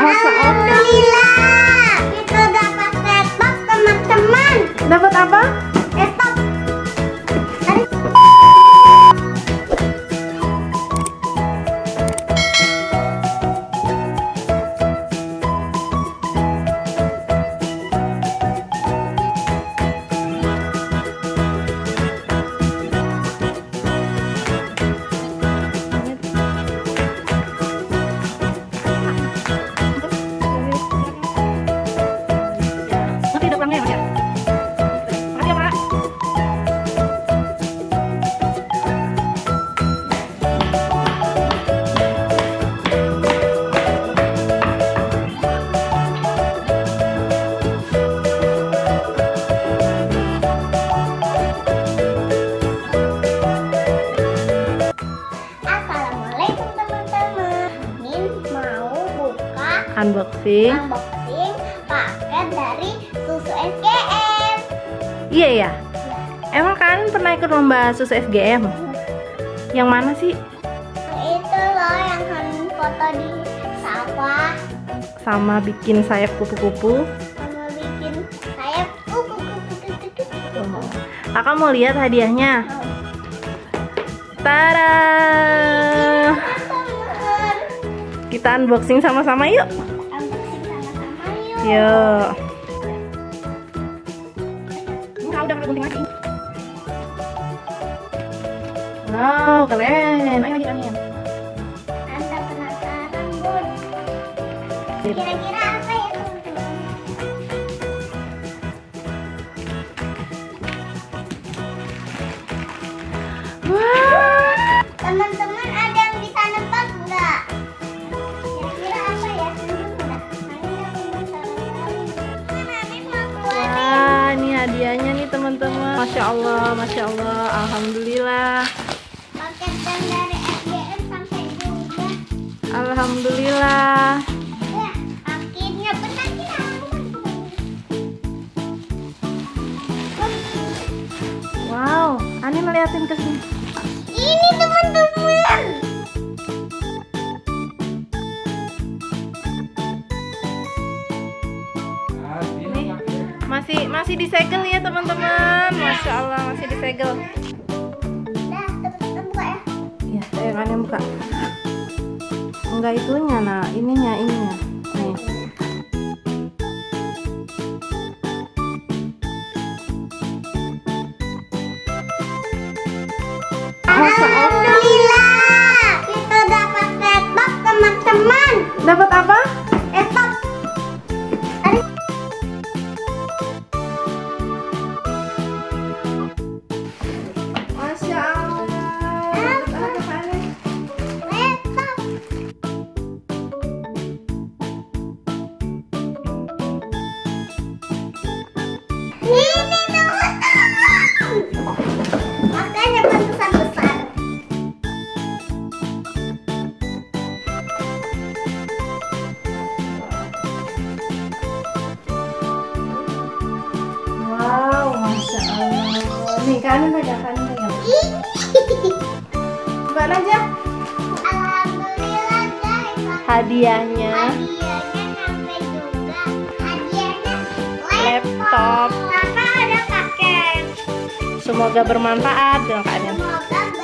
Alhamdulillah, kita dapat laptop teman-teman. Dapat apa? Laptop. Assalamualaikum teman-teman. Min mau buka Unboxing. paket dari susu SGM. Iya ya. Emang kalian pernah ikut lomba susu SGM? Yang mana sih? Itu loh yang foto di sawah Sama bikin sayap kupu-kupu. sama bikin sayap kuku. Kakak mau lihat hadiahnya. Tada! Kita unboxing sama-sama yuk. Unboxing sama-sama yuk. Yuk. Enggak, udah gunting lagi. Wow, keren. Ayo jalanin. Anda penasaran, Bun? Kira-kira apa ya, teman-teman? Wah. Teman-teman ada yang bisa nebak nggak? Kira-kira apa ya? Nanti mau keluarin. Wah, ini hadiahnya nih teman-teman. Masya Allah, Masya Allah. Alhamdulillah. Paket dan dari SGM sampai juga. Alhamdulillah. Ya, akhirnya benar ya. Wow, Ani ngeliatin ke sini. Ini teman-teman. Masih disegel ya teman-teman. Masya Allah, masih disegel. Dah, teman-teman buka ya. Ya, saya kan yang buka. Enggak itunya, nah ininya. Nih. Alhamdulillah, kita dapat laptop teman-teman. Dapat apa? Laptop. Masya Allah. Laptop. Ini teman-teman. Makanya besar-besar. Wow, Masya Allah. Nih, kalian pegang. Mbak Najah, Alhamdulillah guys. hadiahnya Hadiahnya sampai juga. Hadiahnya laptop. Kakak ada paket. Semoga bermanfaat dengan kalian. Semoga